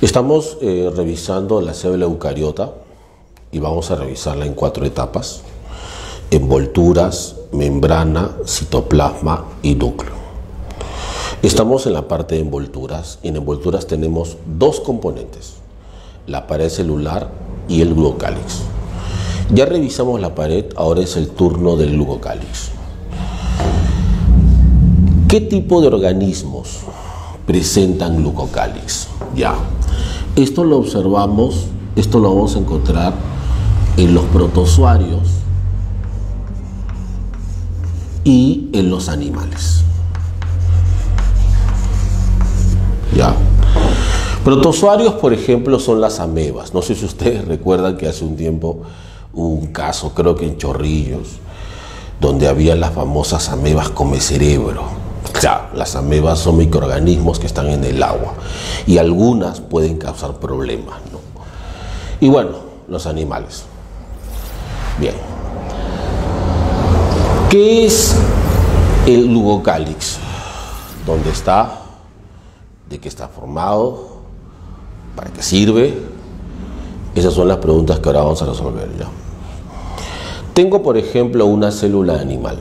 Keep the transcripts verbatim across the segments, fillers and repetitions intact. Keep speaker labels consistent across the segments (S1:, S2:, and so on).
S1: Estamos eh, revisando la célula eucariota y vamos a revisarla en cuatro etapas: envolturas, membrana, citoplasma y núcleo. Estamos en la parte de envolturas y en envolturas tenemos dos componentes: la pared celular y el glucocálix. Ya revisamos la pared, ahora es el turno del glucocálix. ¿Qué tipo de organismos presentan glucocálix? Ya, esto lo observamos, esto lo vamos a encontrar en los protozoarios y en los animales. Ya. Protozoarios, por ejemplo, son las amebas. No sé si ustedes recuerdan que hace un tiempo hubo un caso, creo que en Chorrillos, donde había las famosas amebas come cerebro. O sea, las amebas son microorganismos que están en el agua y algunas pueden causar problemas, ¿no? Y bueno, los animales. Bien. ¿Qué es el glucocálix? ¿Dónde está? ¿De qué está formado? ¿Para qué sirve? Esas son las preguntas que ahora vamos a resolver ya. Tengo, por ejemplo, una célula animal.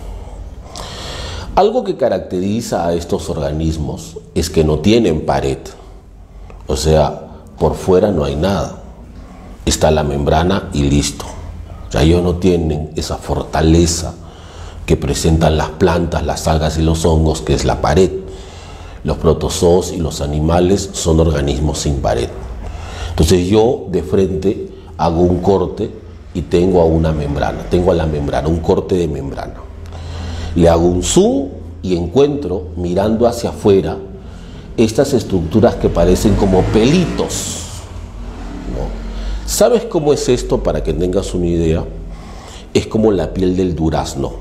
S1: Algo que caracteriza a estos organismos es que no tienen pared. O sea, por fuera no hay nada. Está la membrana y listo. O sea, ellos no tienen esa fortaleza que presentan las plantas, las algas y los hongos, que es la pared. Los protozoos y los animales son organismos sin pared. Entonces yo de frente hago un corte y tengo a una membrana, tengo a la membrana, un corte de membrana. Le hago un zoom y encuentro, mirando hacia afuera, estas estructuras que parecen como pelitos, ¿no? ¿Sabes cómo es esto? Para que tengas una idea, es como la piel del durazno.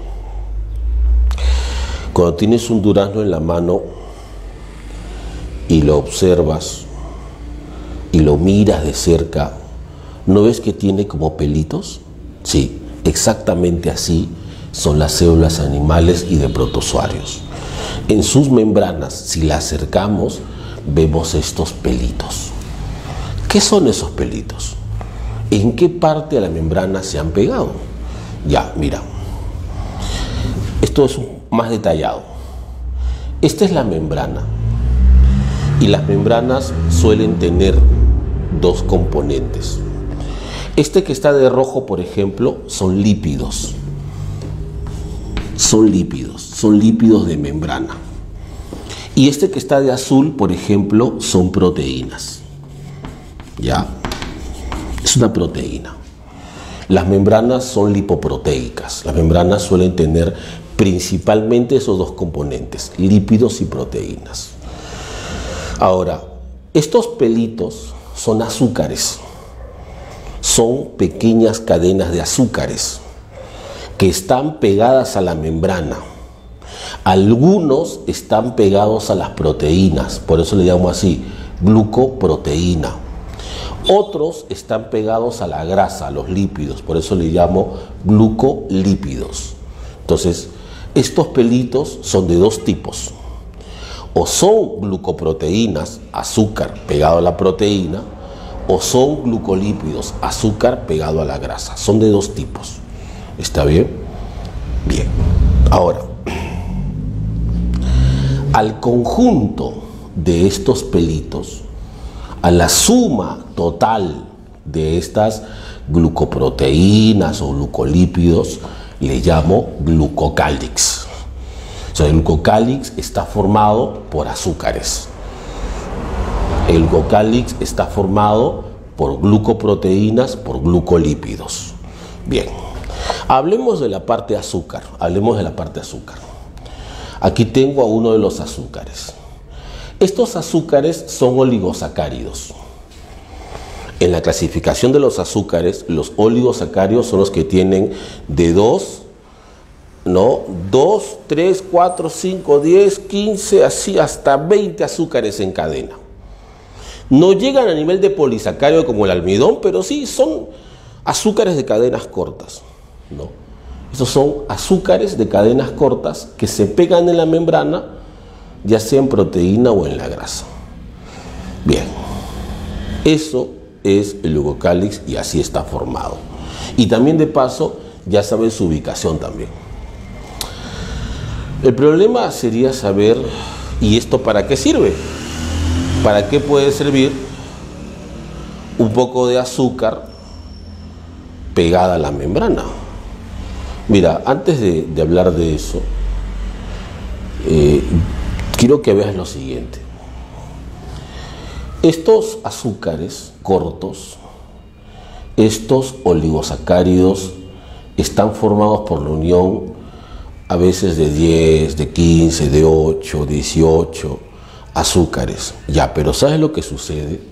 S1: Cuando tienes un durazno en la mano y lo observas y lo miras de cerca, ¿no ves que tiene como pelitos? Sí, exactamente así son las células animales y de protozoarios. En sus membranas, si la acercamos, vemos estos pelitos. ¿Qué son esos pelitos? ¿En qué parte de la membrana se han pegado? Ya, mira. Esto es más detallado. Esta es la membrana. Y las membranas suelen tener dos componentes. Este que está de rojo, por ejemplo, son lípidos. Son lípidos, son lípidos de membrana. Y este que está de azul, por ejemplo, son proteínas. ¿Ya? Es una proteína. Las membranas son lipoproteicas. Las membranas suelen tener principalmente esos dos componentes, lípidos y proteínas. Ahora, estos pelitos son azúcares. Son pequeñas cadenas de azúcares que están pegadas a la membrana. Algunos están pegados a las proteínas, por eso le llamo así, glucoproteína. Otros están pegados a la grasa, a los lípidos, por eso le llamo glucolípidos. Entonces, estos pelitos son de dos tipos. O son glucoproteínas, azúcar pegado a la proteína, o son glucolípidos, azúcar pegado a la grasa. Son de dos tipos. ¿Está bien? Bien. Ahora, al conjunto de estos pelitos, a la suma total de estas glucoproteínas o glucolípidos, le llamo glucocálix. O sea, el glucocálix está formado por azúcares. El glucocálix está formado por glucoproteínas, por glucolípidos. Bien, hablemos de la parte azúcar, hablemos de la parte azúcar. Aquí tengo a uno de los azúcares. Estos azúcares son oligosacáridos. En la clasificación de los azúcares, los oligosacáridos son los que tienen de dos, ¿no? dos, tres, cuatro, cinco, diez, quince, así hasta veinte azúcares en cadena. No llegan a nivel de polisacárido como el almidón, pero sí son azúcares de cadenas cortas, ¿no? Estos son azúcares de cadenas cortas que se pegan en la membrana, ya sea en proteína o en la grasa. Bien. Eso es el glucocálix y así está formado. Y también de paso ya sabes su ubicación también. El problema sería saber, ¿y esto para qué sirve? ¿Para qué puede servir un poco de azúcar pegada a la membrana? Mira, antes de, de hablar de eso, eh, quiero que veas lo siguiente. Estos azúcares cortos, estos oligosacáridos, están formados por la unión a veces de diez, de quince, de ocho, dieciocho azúcares. Ya, pero ¿sabes lo que sucede?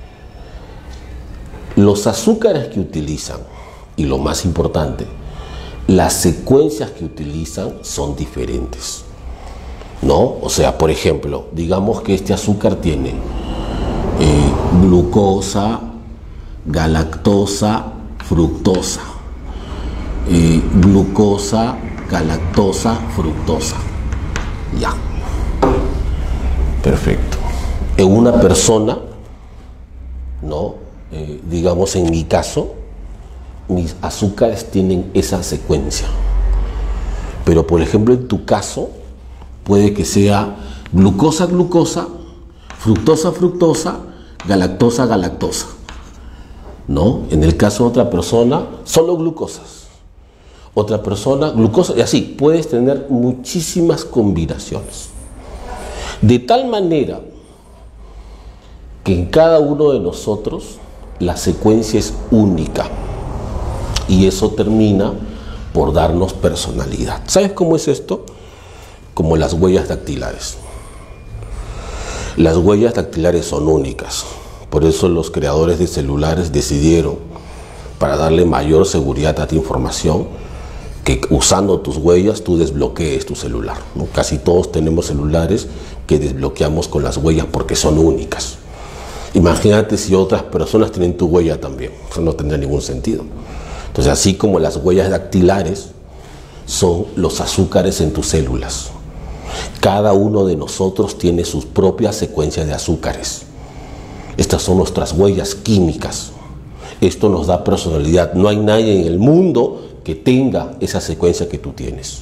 S1: Los azúcares que utilizan, y lo más importante, las secuencias que utilizan son diferentes, ¿no? O sea, por ejemplo, digamos que este azúcar tiene eh, glucosa, galactosa, fructosa, eh, glucosa, galactosa, fructosa. Ya. Perfecto. En una persona, ¿no? Eh, digamos en mi caso, mis azúcares tienen esa secuencia. Pero por ejemplo en tu caso, puede que sea glucosa, glucosa, fructosa, fructosa, galactosa, galactosa. ¿No? En el caso de otra persona, solo glucosas. Otra persona, glucosa, y así, puedes tener muchísimas combinaciones. De tal manera que en cada uno de nosotros la secuencia es única. Y eso termina por darnos personalidad. ¿Sabes cómo es esto? Como las huellas dactilares. Las huellas dactilares son únicas. Por eso los creadores de celulares decidieron, para darle mayor seguridad a tu información, que usando tus huellas tú desbloquees tu celular, ¿no? Casi todos tenemos celulares que desbloqueamos con las huellas porque son únicas. Imagínate si otras personas tienen tu huella también. Eso no tendría ningún sentido. Entonces, así como las huellas dactilares son los azúcares en tus células, cada uno de nosotros tiene sus propias secuencias de azúcares. Estas son nuestras huellas químicas. Esto nos da personalidad. No hay nadie en el mundo que tenga esa secuencia que tú tienes.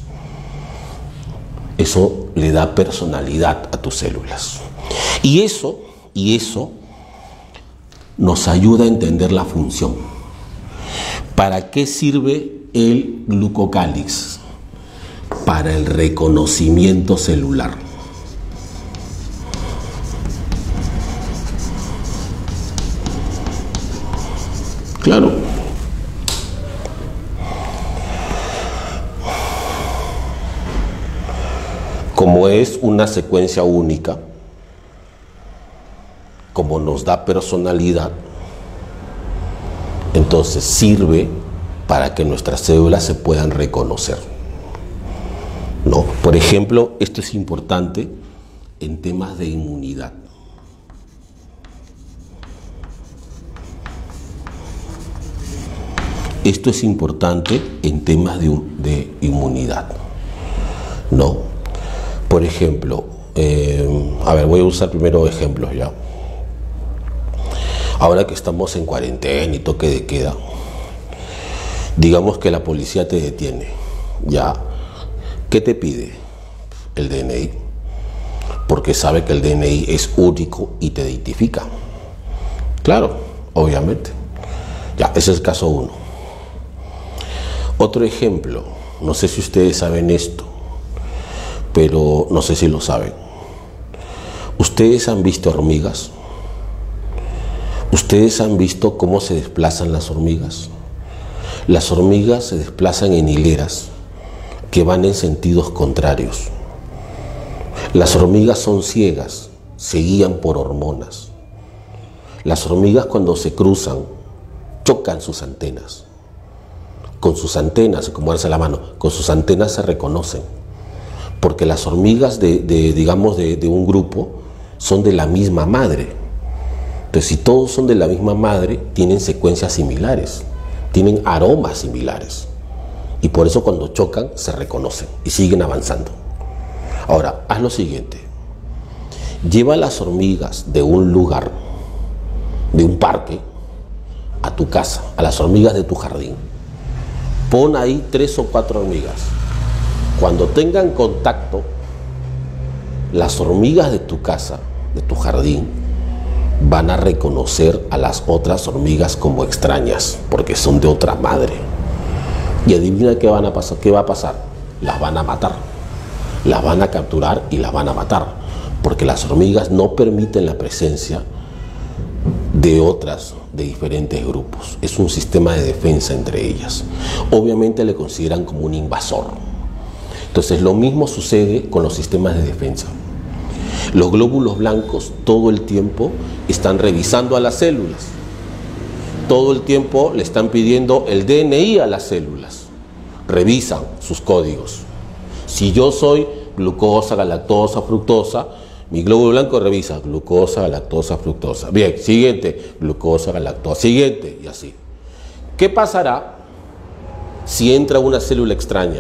S1: Eso le da personalidad a tus células. Y eso, y eso nos ayuda a entender la función. ¿Para qué sirve el glucocálix? Para el reconocimiento celular. Claro. Como es una secuencia única, como nos da personalidad, entonces sirve para que nuestras células se puedan reconocer, ¿no? Por ejemplo, esto es importante en temas de inmunidad. Esto es importante en temas de, de inmunidad, ¿no? Por ejemplo, eh, a ver, voy a usar primero ejemplos ya. Ahora que estamos en cuarentena y toque de queda, digamos que la policía te detiene, ya. ¿Qué te pide? El D N I, porque sabe que el D N I es único y te identifica. Claro, obviamente. Ya, ese es el caso uno. Otro ejemplo, no sé si ustedes saben esto, pero no sé si lo saben. ¿Ustedes han visto hormigas? ¿Ustedes han visto cómo se desplazan las hormigas? Las hormigas se desplazan en hileras que van en sentidos contrarios. Las hormigas son ciegas, se guían por hormonas. Las hormigas cuando se cruzan, chocan sus antenas. Con sus antenas, como alza la mano, con sus antenas se reconocen. Porque las hormigas de, de digamos, de, de un grupo son de la misma madre. Entonces, si todos son de la misma madre, tienen secuencias similares, tienen aromas similares. Y por eso cuando chocan, se reconocen y siguen avanzando. Ahora, haz lo siguiente. Lleva las hormigas de un lugar, de un parque a tu casa, a las hormigas de tu jardín. Pon ahí tres o cuatro hormigas. Cuando tengan contacto, las hormigas de tu casa, de tu jardín, van a reconocer a las otras hormigas como extrañas, porque son de otra madre. Y adivina qué van a pasar, qué va a pasar. Las van a matar, las van a capturar y las van a matar, porque las hormigas no permiten la presencia de otras, de diferentes grupos. Es un sistema de defensa entre ellas. Obviamente le consideran como un invasor. Entonces lo mismo sucede con los sistemas de defensa. Los glóbulos blancos todo el tiempo están revisando a las células. Todo el tiempo le están pidiendo el D N I a las células. Revisan sus códigos. Si yo soy glucosa, galactosa, fructosa, mi glóbulo blanco revisa glucosa, galactosa, fructosa. Bien, siguiente, glucosa, galactosa, siguiente, y así. ¿Qué pasará si entra una célula extraña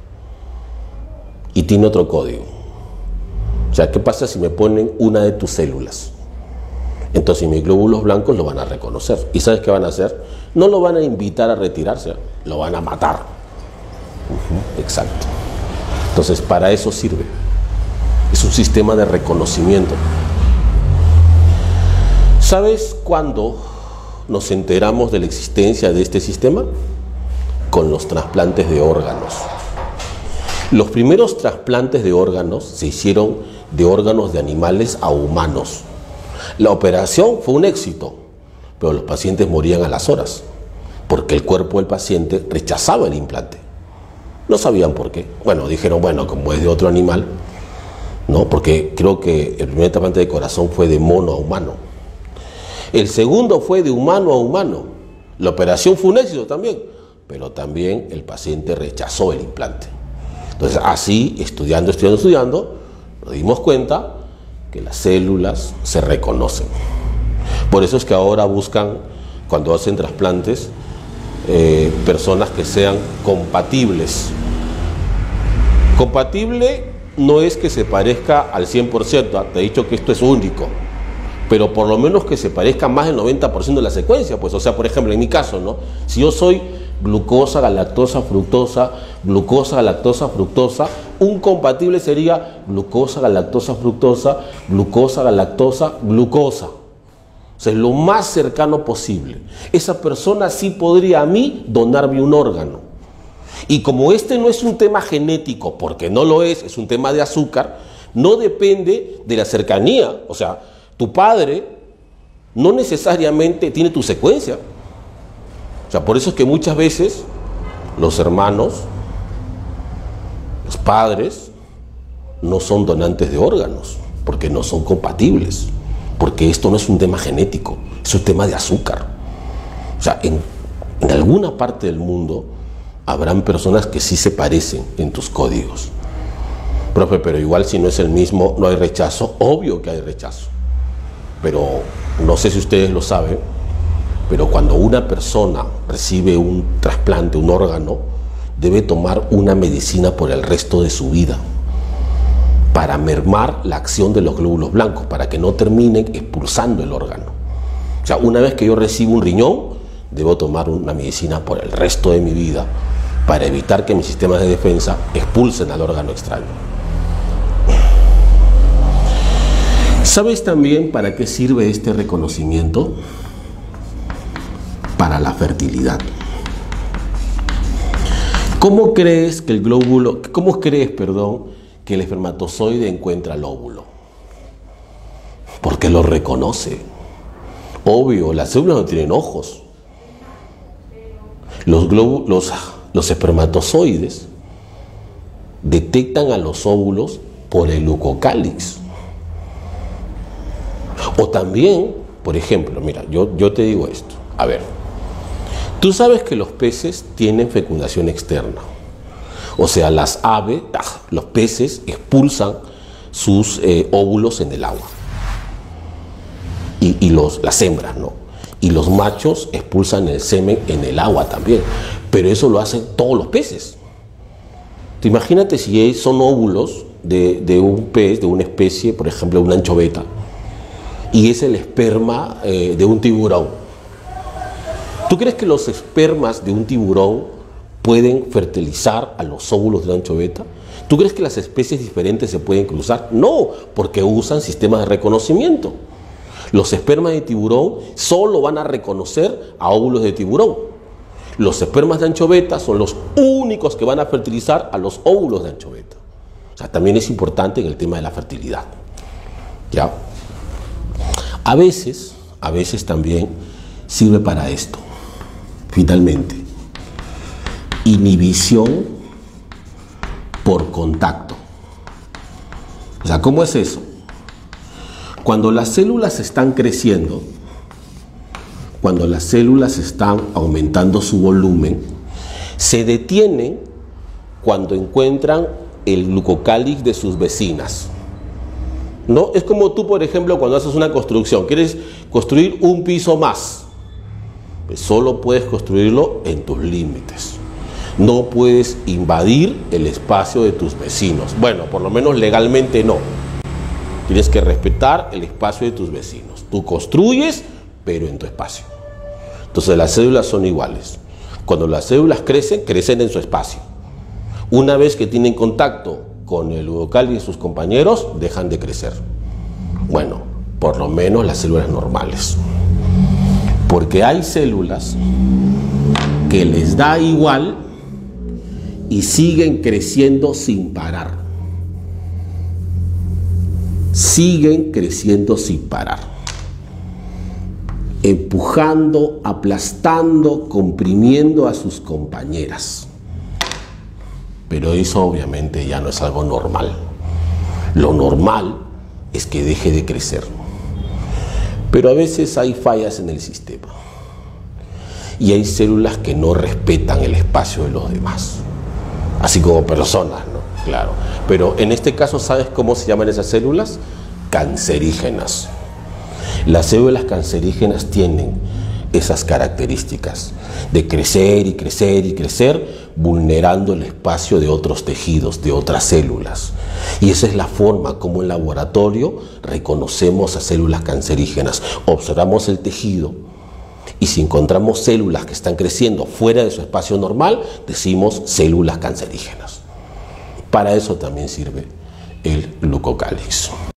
S1: y tiene otro código? O sea, ¿qué pasa si me ponen una de tus células? Entonces mis glóbulos blancos lo van a reconocer. ¿Y sabes qué van a hacer? No lo van a invitar a retirarse, lo van a matar. Uh-huh, exacto. Entonces, para eso sirve. Es un sistema de reconocimiento. ¿Sabes cuándo nos enteramos de la existencia de este sistema? Con los trasplantes de órganos. Los primeros trasplantes de órganos se hicieron de órganos de animales a humanos. La operación fue un éxito, pero los pacientes morían a las horas, porque el cuerpo del paciente rechazaba el implante. No sabían por qué. Bueno, dijeron, bueno, como es de otro animal, ¿no? Porque creo que el primer trasplante de corazón fue de mono a humano. El segundo fue de humano a humano. La operación fue un éxito también, pero también el paciente rechazó el implante. Entonces, así, estudiando, estudiando, estudiando, nos dimos cuenta que las células se reconocen. Por eso es que ahora buscan, cuando hacen trasplantes, eh, personas que sean compatibles. Compatible no es que se parezca al cien por ciento, te he dicho que esto es único, pero por lo menos que se parezca más del noventa por ciento de la secuencia, pues, o sea, por ejemplo, en mi caso, ¿no? Si yo soy glucosa, galactosa, fructosa, glucosa, galactosa, fructosa, un compatible sería glucosa, galactosa, fructosa, glucosa, galactosa, glucosa. O sea, lo más cercano posible. Esa persona sí podría a mí donarme un órgano. Y como este no es un tema genético, porque no lo es, es un tema de azúcar, no depende de la cercanía. O sea, tu padre no necesariamente tiene tu secuencia. O sea, por eso es que muchas veces los hermanos, los padres, no son donantes de órganos, porque no son compatibles, porque esto no es un tema genético, es un tema de azúcar. O sea, en, en alguna parte del mundo habrán personas que sí se parecen en tus códigos. Profe, pero igual si no es el mismo, no hay rechazo. Obvio que hay rechazo. Pero no sé si ustedes lo saben, pero cuando una persona recibe un trasplante, un órgano, debe tomar una medicina por el resto de su vida para mermar la acción de los glóbulos blancos, para que no terminen expulsando el órgano. O sea, una vez que yo recibo un riñón, debo tomar una medicina por el resto de mi vida para evitar que mis sistemas de defensa expulsen al órgano extraño. ¿Sabes también para qué sirve este reconocimiento? Para la fertilidad. ¿Cómo crees que el glóbulo, cómo crees, perdón, que el espermatozoide encuentra el óvulo? Porque lo reconoce. Obvio, las células no tienen ojos. Los glóbulos, los, los espermatozoides detectan a los óvulos por el leucocálix. O también, por ejemplo, mira, yo, yo te digo esto. A ver, tú sabes que los peces tienen fecundación externa. O sea, las aves, los peces expulsan sus eh, óvulos en el agua. Y, y los, las hembras, ¿no? Y los machos expulsan el semen en el agua también. Pero eso lo hacen todos los peces. Te imagínate si son óvulos de, de un pez, de una especie, por ejemplo, una anchoveta. y es el esperma eh, de un tiburón. ¿Tú crees que los espermas de un tiburón pueden fertilizar a los óvulos de la anchoveta? ¿Tú crees que las especies diferentes se pueden cruzar? No, porque usan sistemas de reconocimiento. Los espermas de tiburón solo van a reconocer a óvulos de tiburón. Los espermas de anchoveta son los únicos que van a fertilizar a los óvulos de anchoveta. O sea, también es importante en el tema de la fertilidad. ¿Ya? A veces, a veces también sirve para esto. Finalmente, inhibición por contacto. O sea, ¿cómo es eso? Cuando las células están creciendo, cuando las células están aumentando su volumen, se detienen cuando encuentran el glucocálix de sus vecinas. ¿No? Es como tú, por ejemplo, cuando haces una construcción, quieres construir un piso más, pues solo puedes construirlo en tus límites. No puedes invadir el espacio de tus vecinos. Bueno, por lo menos legalmente no. Tienes que respetar el espacio de tus vecinos. Tú construyes, pero en tu espacio. Entonces las células son iguales. Cuando las células crecen, crecen en su espacio. Una vez que tienen contacto con el glucocálix de sus compañeros, dejan de crecer. Bueno, por lo menos las células normales. Porque hay células que les da igual y siguen creciendo sin parar. Siguen creciendo sin parar. Empujando, aplastando, comprimiendo a sus compañeras. Pero eso obviamente ya no es algo normal. Lo normal es que deje de crecer. Pero a veces hay fallas en el sistema. Y hay células que no respetan el espacio de los demás. Así como personas, ¿no? Claro. Pero en este caso, ¿sabes cómo se llaman esas células? Cancerígenas. Las células cancerígenas tienen esas características de crecer y crecer y crecer, vulnerando el espacio de otros tejidos, de otras células. Y esa es la forma como en laboratorio reconocemos a células cancerígenas. Observamos el tejido y si encontramos células que están creciendo fuera de su espacio normal, decimos células cancerígenas. Para eso también sirve el glucocálix.